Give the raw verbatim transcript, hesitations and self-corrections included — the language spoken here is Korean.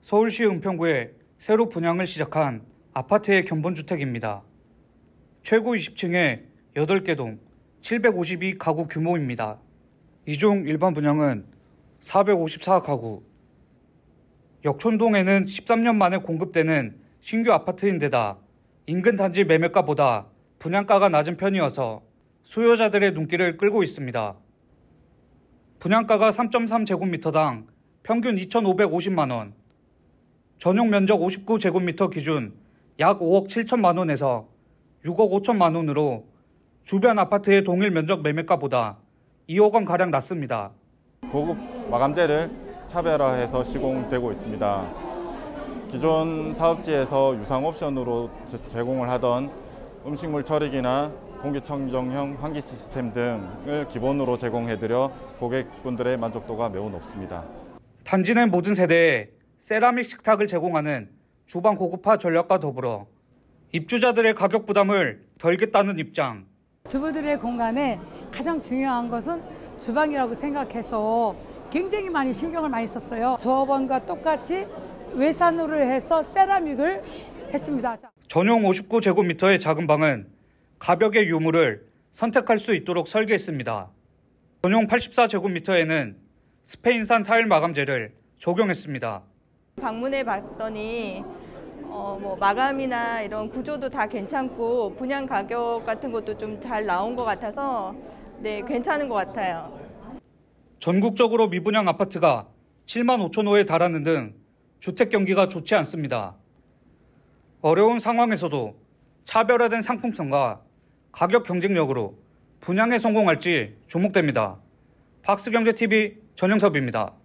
서울시 은평구에 새로 분양을 시작한 아파트의 견본주택입니다. 최고 이십 층에 여덟 개 동 칠백오십이 가구 규모입니다. 이 중 일반 분양은 사백오십사 가구. 역촌동에는 십삼 년 만에 공급되는 신규 아파트인데다 인근 단지 매매가보다 분양가가 낮은 편이어서 수요자들의 눈길을 끌고 있습니다. 분양가가 삼 점 삼 제곱미터당 평균 이천오백오십만 원, 전용 면적 오십구 제곱미터 기준 약 오억 칠천만 원에서 육억 오천만 원으로 주변 아파트의 동일 면적 매매가보다 이억 원가량 낮습니다. 고급 마감재를 차별화해서 시공되고 있습니다. 기존 사업지에서 유상 옵션으로 제공을 하던 음식물 처리기나 공기청정형 환기 시스템 등을 기본으로 제공해드려 고객분들의 만족도가 매우 높습니다. 단지 내 모든 세대에 세라믹 식탁을 제공하는 주방 고급화 전략과 더불어 입주자들의 가격 부담을 덜겠다는 입장. 주부들의 공간에 가장 중요한 것은 주방이라고 생각해서 굉장히 많이 신경을 많이 썼어요. 저번과 똑같이 외산으로 해서 세라믹을 했습니다. 전용 오십구 제곱미터의 작은 방은 가벽의 유무를 선택할 수 있도록 설계했습니다. 전용 팔십사 제곱미터에는 스페인산 타일 마감재를 적용했습니다. 방문해 봤더니 어, 뭐 마감이나 이런 구조도 다 괜찮고 분양 가격 같은 것도 좀 잘 나온 것 같아서 네, 괜찮은 것 같아요. 전국적으로 미분양 아파트가 칠만 오천 호에 달하는 등 주택 경기가 좋지 않습니다. 어려운 상황에서도 차별화된 상품성과 가격 경쟁력으로 분양에 성공할지 주목됩니다. 박스경제티비 전영섭입니다.